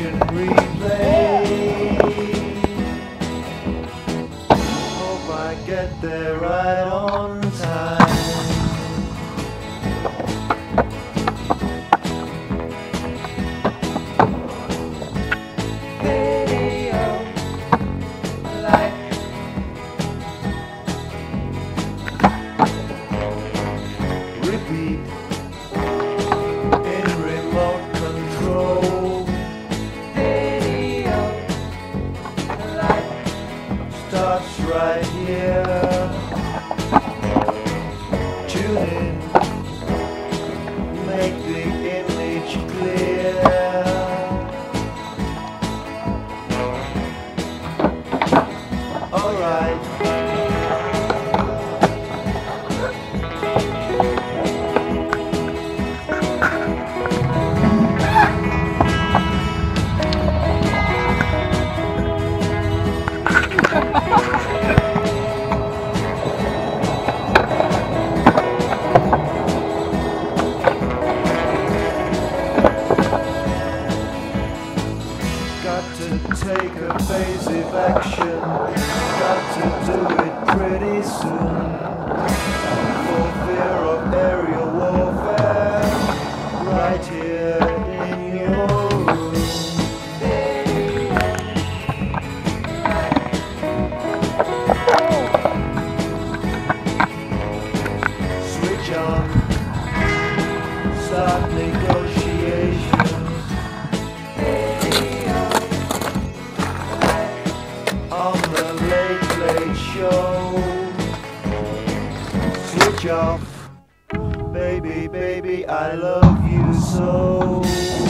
action replay. Hope I get there right on time. Repeat in remote control. Video light starts right here. Tune in, make the image clear. Alright. Got to take evasive action. Got to do it pretty soon. For fear of aerial warfare, right here in your room. Switch on, start negotiations. On the Late Late Show. Switch off, baby, baby, I love you so.